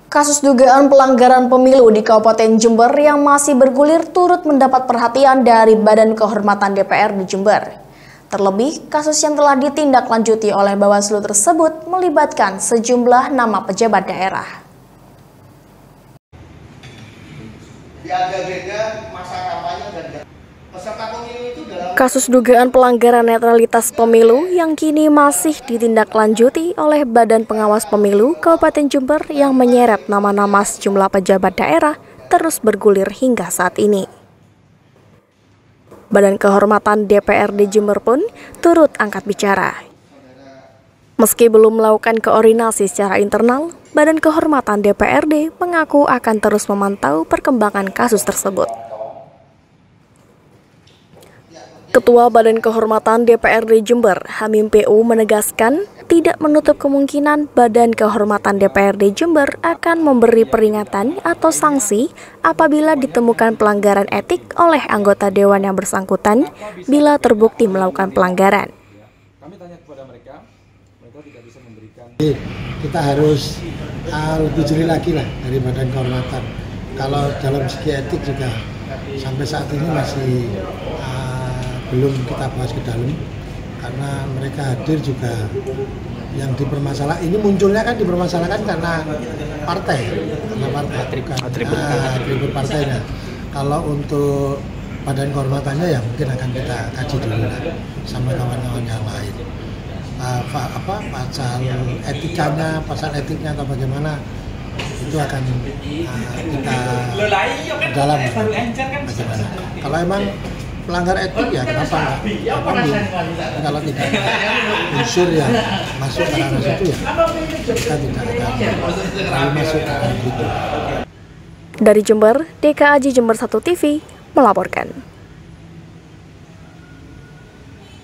Kasus dugaan pelanggaran pemilu di Kabupaten Jember yang masih bergulir turut mendapat perhatian dari Badan Kehormatan DPR di Jember. Terlebih, kasus yang telah ditindaklanjuti oleh Bawaslu tersebut melibatkan sejumlah nama pejabat daerah. Kasus dugaan pelanggaran netralitas pemilu yang kini masih ditindaklanjuti oleh Badan Pengawas Pemilu Kabupaten Jember yang menyeret nama-nama sejumlah pejabat daerah terus bergulir hingga saat ini. Badan Kehormatan DPRD Jember pun turut angkat bicara. Meski belum melakukan koordinasi secara internal, Badan Kehormatan DPRD mengaku akan terus memantau perkembangan kasus tersebut. Ketua Badan Kehormatan DPRD Jember, Hamim PU, menegaskan tidak menutup kemungkinan Badan Kehormatan DPRD Jember akan memberi peringatan atau sanksi apabila ditemukan pelanggaran etik oleh anggota dewan yang bersangkutan bila terbukti melakukan pelanggaran. Kami tanya kepada mereka tidak bisa memberikan. Kita harus lebih jeli lagi lah dari Badan Kehormatan. Kalau dalam segi etik juga sampai saat ini masih belum kita bahas ke dalam, karena mereka hadir juga yang dipermasalahkan. Ini munculnya kan dipermasalahkan karena partai atribut partainya. Kalau untuk Badan Kehormatannya ya mungkin akan kita kaji dulu lah sama kawan-kawan yang lain. Pasal etiknya atau bagaimana itu akan kita dalam bagaimana. Kalau emang pelanggar etik ya kenapa enggak? Kalau tidak unsur yang masuk ke ranah situ ya kita tidak akan terlalu masuk ke ranah itu. Dari Jember, DKAJ Jember 1 TV melaporkan.